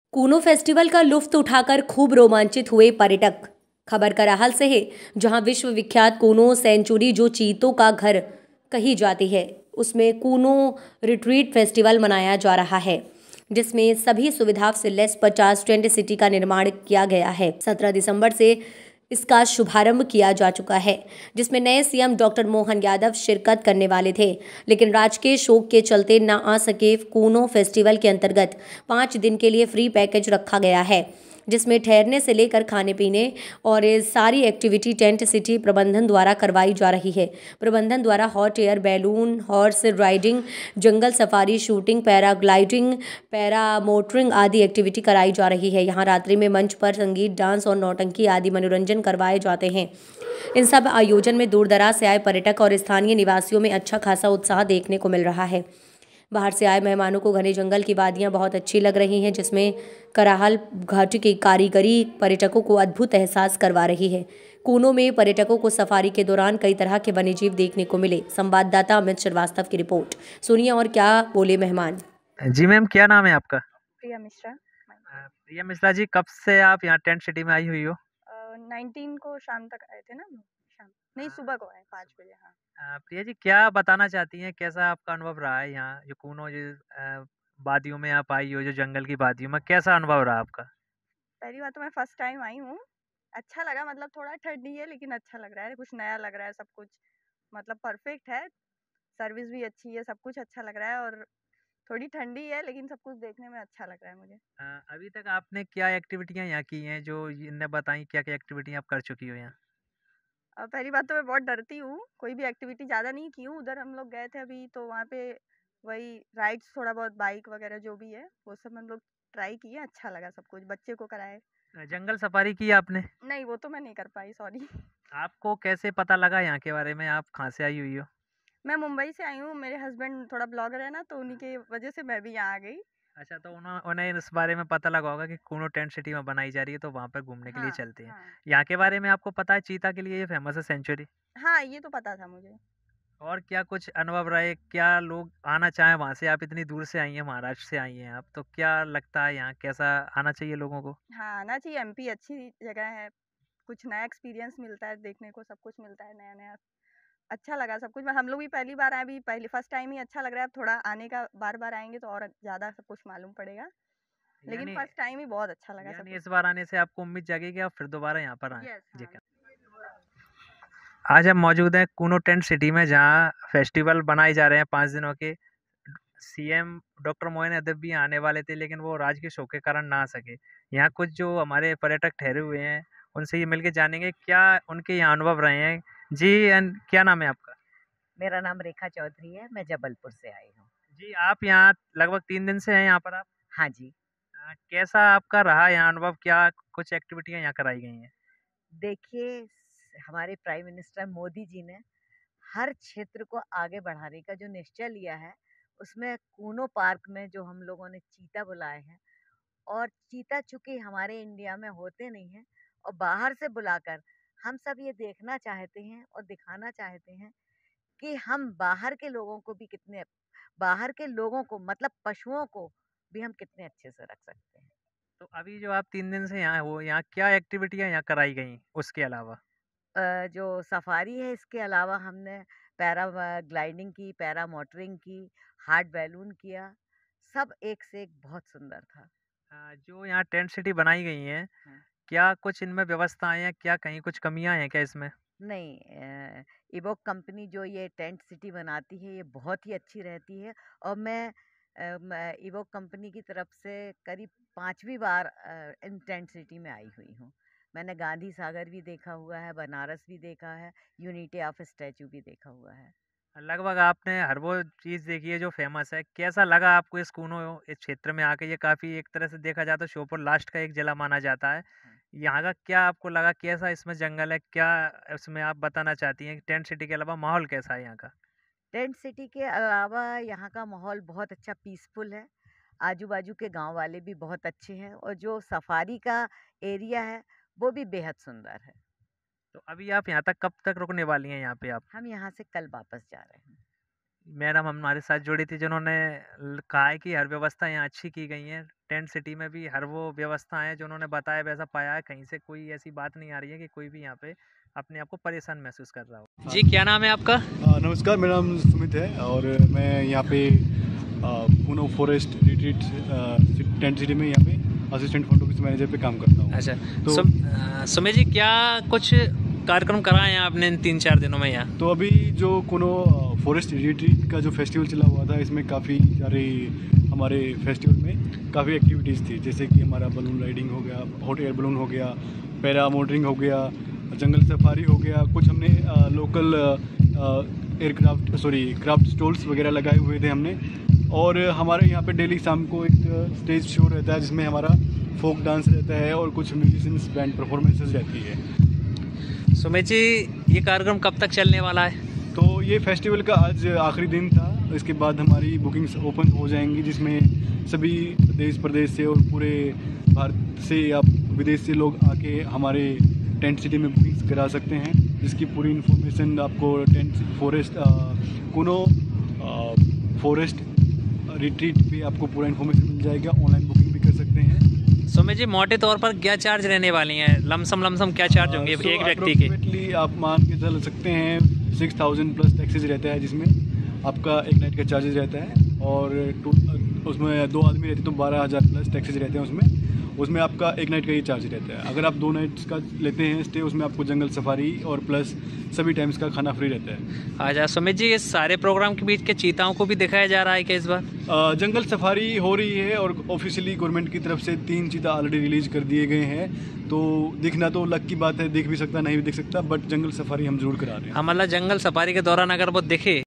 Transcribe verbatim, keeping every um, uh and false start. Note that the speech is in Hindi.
कूनो फेस्टिवल का लुफ्त उठाकर खूब रोमांचित हुए पर्यटक। खबर कराहल से है, जहां विश्व विख्यात कूनो सेंचुरी जो चीतों का घर कही जाती है, उसमें कूनो रिट्रीट फेस्टिवल मनाया जा रहा है, जिसमें सभी सुविधा से लेस पचास टेंट सिटी का निर्माण किया गया है। सत्रह दिसंबर से इसका शुभारंभ किया जा चुका है, जिसमें नए सीएम डॉक्टर मोहन यादव शिरकत करने वाले थे, लेकिन राजकीय शोक के चलते न आ सके। कूनो फेस्टिवल के अंतर्गत पाँच दिन के लिए फ्री पैकेज रखा गया है, जिसमें ठहरने से लेकर खाने पीने और सारी एक्टिविटी टेंट सिटी प्रबंधन द्वारा करवाई जा रही है। प्रबंधन द्वारा hot air balloon, horse riding, जंगल safari, shooting, paragliding, paramotoring आदि एक्टिविटी कराई जा रही है। यहाँ रात्रि में मंच पर संगीत, डांस और नौटंकी आदि मनोरंजन करवाए जाते हैं। इन सब आयोजन में दूर दराज से आए पर्यटक और स्थानीय निवासियों में अच्छा खासा उत्साह देखने को मिल रहा है। बाहर से आए मेहमानों को घने जंगल की वादियां बहुत अच्छी लग रही हैं, जिसमें कराहल घाट की कारीगरी पर्यटकों को अद्भुत एहसास करवा रही है। कूनो में पर्यटकों को सफारी के दौरान कई तरह के वन्यजीव देखने को मिले। संवाददाता अमित श्रीवास्तव की रिपोर्ट सुनिए और क्या बोले मेहमान। जी मैम, क्या नाम है आपका? प्रिया मिश्रा। अ, प्रिया मिश्रा जी, कब से आप यहाँ टेंट सिटी में आई हुई हो? नाइनटीन को शाम तक आए थे ना, शाम नहीं हाँ। सुबह को आए पाँच बजे। हाँ अ, प्रिया जी, क्या बताना चाहती हैं, कैसा आपका अनुभव रहा है यहाँ जो कूनो जो अ, वादियों में आप आई हो, जो जंगल की वादियों में, कैसा अनुभव रहा आपका? पहली बात तो मैं फर्स्ट टाइम आई हूँ। अच्छा लगा, मतलब थोड़ा ठंडी है लेकिन अच्छा लग रहा है, कुछ नया लग रहा है, सब कुछ मतलब परफेक्ट है। सर्विस भी अच्छी है, सब कुछ अच्छा लग रहा है और थोड़ी ठंडी है लेकिन सब कुछ देखने में अच्छा लग रहा है मुझे। अ, अभी तक आपने क्या एक्टिविटियाँ यहाँ की हैं जो इनने बताई, क्या-क्या एक्टिविटी आप कर चुकी हो यहाँ? और पहली बात तो मैं बहुत डरती हूँ, कोई भी एक्टिविटी ज़्यादा नहीं की हूँ। उधर हम लोग गए थे अभी तो वहाँ पे वही राइड्स, थोड़ा बहुत बाइक वगैरह जो भी है वो सब हम लोग ट्राई किए, अच्छा लगा सब कुछ, बच्चे को कराए। अ, जंगल सफारी की आपने? नहीं वो तो मैं नहीं कर पाई, सॉरी। आपको कैसे पता लगा यहाँ के बारे में, आप कहाँ से आई हुई हो? मैं मुंबई से आई हूँ, मेरे हस्बैंड थोड़ा ब्लॉगर है ना, तो उन्हीं की वजह से मैं भी यहाँ आ गई। अच्छा, तो उन्हों उन्हें इस बारे में पता लगा होगा कि कूनो टेंट सिटी में बनाई जा रही है, तो वहाँ पर घूमने के लिए हाँ चलते हैं। हाँ। यहाँ के बारे में आपको पता है, चीता के लिए ये फेमस है सेंचुरी? हाँ ये तो पता था मुझे। और क्या कुछ अनुभव रहे, क्या लोग आना चाहें वहाँ से? आप इतनी दूर से आई हैं, महाराष्ट्र से आई हैं आप, तो क्या लगता है यहाँ कैसा आना चाहिए लोगों को? हाँ आना चाहिए, एमपी अच्छी जगह है, कुछ नया एक्सपीरियंस मिलता है, देखने को सब कुछ मिलता है नया नया। अच्छा लगा सब कुछ, हम लोग भी पहली बार आए, अभी पहली फर्स्ट टाइम ही अच्छा लग रहा है। अब थोड़ा आने का बार बार आएंगे तो और ज़्यादा सब कुछ मालूम पड़ेगा, लेकिन यानी फर्स्ट टाइम ही बहुत अच्छा लगा सब यानी कुछ। इस बार आने से आपको उम्मीद जागी कि आप फिर दोबारा यहाँ पर आएँ? यस जी। हाँ। आज हम मौजूद हैं कूनो टेंट सिटी में, जहाँ फेस्टिवल बनाए जा रहे हैं पाँच दिनों के। सीएम डॉक्टर मोहन यादव भी आने वाले थे, लेकिन वो राजकीय शोक के कारण ना आ सके। यहाँ कुछ जो हमारे पर्यटक ठहरे हुए हैं, उनसे ये मिलके जानेंगे क्या उनके यहाँ अनुभव रहे हैं। जी, एंड क्या नाम है आपका? मेरा नाम रेखा चौधरी है, मैं जबलपुर से आई हूँ। जी, आप यहाँ लगभग तीन दिन से हैं यहाँ पर आप? हाँ जी। अ, कैसा आपका रहा यहाँ अनुभव? क्या कुछ एक्टिविटियाँ यहाँ कराई गई हैं? देखिए, स हमारे प्राइम मिनिस्टर मोदी जी ने हर क्षेत्र को आगे बढ़ाने का जो निश्चय लिया है, उसमें कूनो पार्क में जो हम लोगों ने चीता बुलाए हैं, और चीता चूँकि हमारे इंडिया में होते नहीं हैं और बाहर से बुलाकर हम सब ये देखना चाहते हैं और दिखाना चाहते हैं कि हम बाहर के लोगों को भी कितने बाहर के लोगों को मतलब पशुओं को भी हम कितने अच्छे से रख सकते हैं। तो अभी जो आप तीन दिन से यहाँ हो, यहाँ क्या एक्टिविटियाँ यहाँ कराई गई उसके अलावा? अ, जो सफारी है इसके अलावा हमने पैरा व ग्लाइडिंग की, पैरा मोटरिंग की, हॉट बैलून किया, सब एक से एक बहुत सुंदर था। अ, जो यहाँ टेंट सिटी बनाई गई हैं, हाँ। क्या कुछ इनमें व्यवस्थाएँ हैं? क्या कहीं कुछ कमियाँ हैं क्या इसमें? नहीं, अ, इवोक कंपनी जो ये टेंट सिटी बनाती है, ये बहुत ही अच्छी रहती है और मैं अ, मैं इवोक कंपनी की तरफ से करीब पाँचवीं बार अ, इन टेंट सिटी में आई हुई हूँ। मैंने गांधी सागर भी देखा हुआ है, बनारस भी देखा है, यूनिटी ऑफ स्टैच्यू भी देखा हुआ है। लगभग आपने हर वो चीज़ देखी है जो फ़ेमस है। कैसा लगा आपको इस कूनो इस क्षेत्र में आके? ये काफ़ी एक तरह से देखा जाए तो श्योपुर लास्ट का एक ज़िला माना जाता है। हाँ। यहाँ का क्या आपको लगा? कैसा इसमें जंगल है? क्या उसमें आप बताना चाहती हैं? टेंट सिटी के अलावा माहौल कैसा है यहाँ का? टेंट सिटी के अलावा यहाँ का माहौल बहुत अच्छा पीसफुल है। आजू-बाजू के गाँव वाले भी बहुत अच्छे हैं और जो सफारी का एरिया है, वो भी बेहद सुंदर है। तो अभी आप यहाँ तक कब तक रुकने वाली हैं यहाँ पे आप? हम यहाँ से कल वापस जा रहे हैं। मैडम हमारे साथ जुड़ी थी जिन्होंने ल- कहा है कि हर व्यवस्था यहाँ अच्छी की गई है। टेंट सिटी में भी हर वो व्यवस्था है जो उन्होंने बताया वैसा पाया है। कहीं से कोई ऐसी बात नहीं आ रही है कि कोई भी यहाँ पे अपने आप को परेशान महसूस कर रहा हो। जी क्या नाम है आपका? आ, नमस्कार, मेरा नाम सुमित है और मैं यहाँ पे Kuno forest retreat tent city में यहाँ पे असिस्टेंट फ्रंट ऑफिस मैनेजर पे काम करता हूँ। अच्छा तो सुम, अ, सुमेश जी क्या कुछ कार्यक्रम कराए हैं आपने इन तीन चार दिनों में यहाँ? तो अभी जो कोनो फॉरेस्ट रिट्रीट का जो फेस्टिवल चला हुआ था, इसमें काफ़ी सारे हमारे फेस्टिवल में काफ़ी एक्टिविटीज़ थी, जैसे कि हमारा बलून राइडिंग हो गया, हॉट एयर बलून हो गया, पैरा मोटरिंग हो गया, जंगल सफारी हो गया, कुछ हमने आ, local aircraft sorry craft stalls वगैरह लगाए हुए थे हमने। और हमारे यहाँ पे डेली शाम को एक स्टेज शो रहता है जिसमें हमारा फोक डांस रहता है और कुछ म्यूजिशियंस बैंड परफॉर्मेंसेस रहती है। सुमेश जी ये कार्यक्रम कब तक चलने वाला है? तो ये फेस्टिवल का आज आखिरी दिन था, इसके बाद हमारी बुकिंग्स ओपन हो जाएंगी जिसमें सभी देश प्रदेश से और पूरे भारत से या विदेश से लोग आके हमारे टेंट सिटी में बुकिंग्स करा सकते हैं, जिसकी पूरी इन्फॉर्मेशन आपको tent forest Kuno forest retreat पे आपको पूरा इन्फॉर्मेशन मिल जाएगा। ऑनलाइन बुकिंग भी कर सकते हैं। सुमेश जी मोटे तौर पर क्या चार्ज रहने वाली हैं? लमसम लमसम क्या चार्ज होंगे Uh, so एक व्यक्ति के? approximately आप मान के चल सकते हैं सिक्स थाउजेंड प्लस टैक्सेज रहता है, जिसमें आपका एक नाइट का चार्जेस रहता है और टू उसमें दो आदमी रहते तो बारह हज़ार प्लस टैक्सेज रहते हैं उसमें उसमें आपका एक नाइट का ही चार्ज रहता है। अगर आप दो नाइट्स का लेते हैं स्टे, उसमें आपको जंगल सफारी और प्लस सभी टाइम्स का खाना फ्री रहता है। अच्छा सुमेश जी ये सारे प्रोग्राम के बीच के चीताओं को भी दिखाया जा रहा है क्या इस बार? अ, जंगल सफारी हो रही है और ऑफिशियली गवर्नमेंट की तरफ से तीन चीता ऑलरेडी रिलीज कर दिए गए हैं, तो दिखना तो लक की बात है, देख भी सकता नहीं भी देख सकता, बट जंगल सफारी हम जरूर करा रहे हैं। हाँ मतलब जंगल सफारी के दौरान अगर वो दिखे